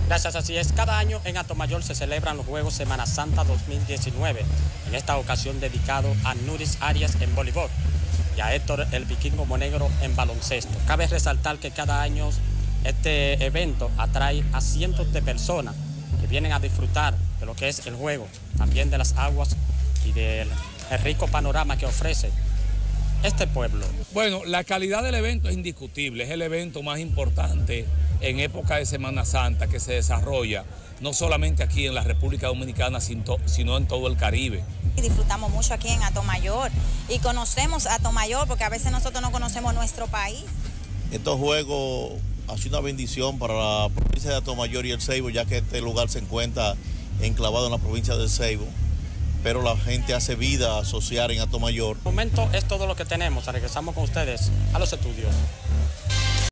Gracias, así es. Cada año en Atomayor se celebran los Juegos Semana Santa 2019, en esta ocasión dedicado a Nuris Arias en voleibol y a Héctor el Vikingo Monegro en baloncesto. Cabe resaltar que cada año este evento atrae a cientos de personas que vienen a disfrutar de lo que es el juego, también de las aguas y del rico panorama que ofrece este pueblo. Bueno, la calidad del evento es indiscutible, es el evento más importante en época de Semana Santa que se desarrolla no solamente aquí en la República Dominicana, sino en todo el Caribe. Disfrutamos mucho aquí en Atomayor y conocemos Atomayor porque a veces nosotros no conocemos nuestro país. Estos juegos ha sido una bendición para la provincia de Atomayor y el Ceibo, ya que este lugar se encuentra enclavado en la provincia del Ceibo, pero la gente hace vida social en Atomayor. De momento es todo lo que tenemos. Regresamos con ustedes a los estudios.